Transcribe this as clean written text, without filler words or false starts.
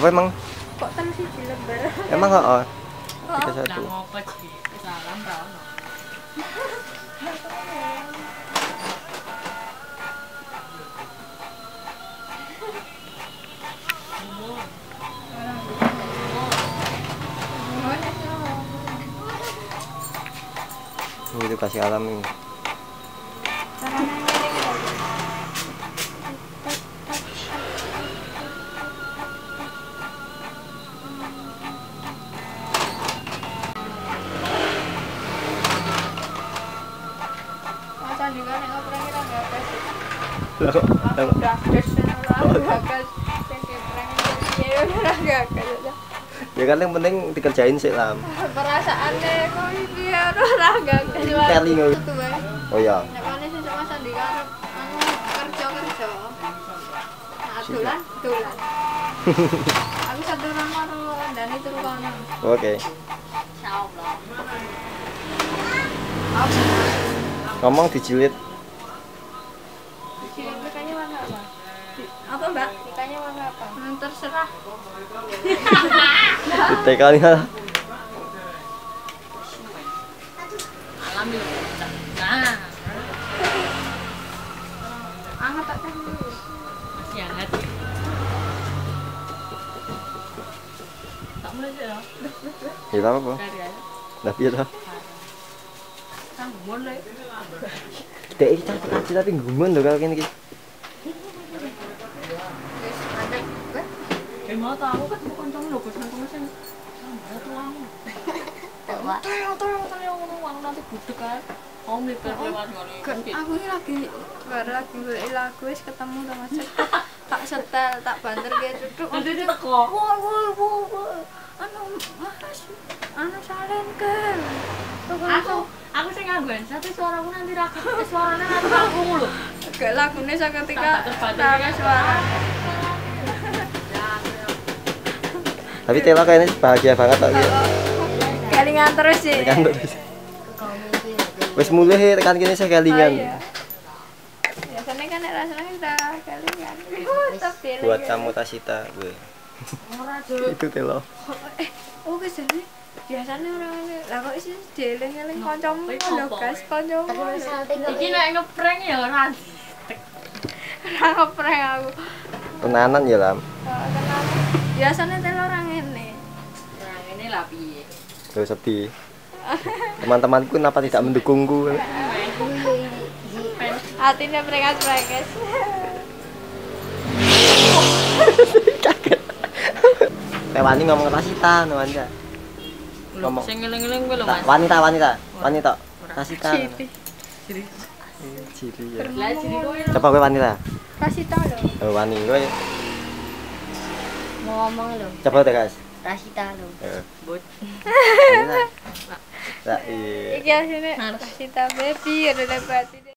Apa emang? Kok terus siji lembar? Emang heeh. Oh. 31. Lah ngopo iki? Salam ra ono. Ini itu kasih alam ini. Lah kok ya kan yang penting dikerjain sih lam. Perasaannya kok iki ora gagas wae. Teli ngono. Oh iya. Nek kene sesuk Mas Andi karep kerja. Nah, dolan. Aku saduran karo Dani turu kono. Oke. Insyaallah. Ngomong dijilid. Nikahnya warna apa? Apa Mbak? Nikahnya warna apa? Terserah. Ditekani lah. Alam yo. Nah, Anget tak teh dulu. masih hangat. Tak mulai ya. Ya apa? Kari aja. Lah piye to? Sang mulai. Dek iki cantik tapi gumun lho kalau kene iki. Wis adek. Mau tau aku kan bukan kamu lho, Gus. Kamu sing sambat tuamu. Tolong ngono nanti budek ae. Om lipir lewat ngene. Aku ini baru lagi golek lagu wis ketemu sama Cek. Tak setel, tak banter ge duduk. Nanti dia teko. Wow. Anu salen ke. Aku sing nganggo satu suaraku nanti ra suarane nanti aku lho. Gak lagune seketika Tak terbatin. tahu suara. Tapi Tela kayaknya bahagia banget tok iki. Kelingan terus sih. Tekan terus. Wis mulih tekan kene saya kelingan. Iya. Biasanya kan nek rasanya udah kelingan. Tapi Buat kamu Tasita, gue. Ora jo. Itu Tela. oh kesini biasanya orang ini lah kok isi dieling-eling kancamu lho guys kancamu Iki nek ngeprank ya ora. ora ngeprank aku Tenanan ya, Lam. kenapa biasanya tel orang ini Nah, ini lah piye. Gak sedih. Teman-temanku kenapa tidak mendukungku? hatinya prengas-prengas Kaget. Wani ngomong Tasita, Wanja. Ngomong. Sing ngeling-eling kowe lho, Mas. Wanita. Tasita. Jadi Ciri ya. lah jadi kowe Coba kowe wanita. kasih tau lho Oh, wani kowe. mau ngomong lho Coba deh, guys. Rasita lho bot. Wanita. Lah, iya. iki asine Rasita baby ada batin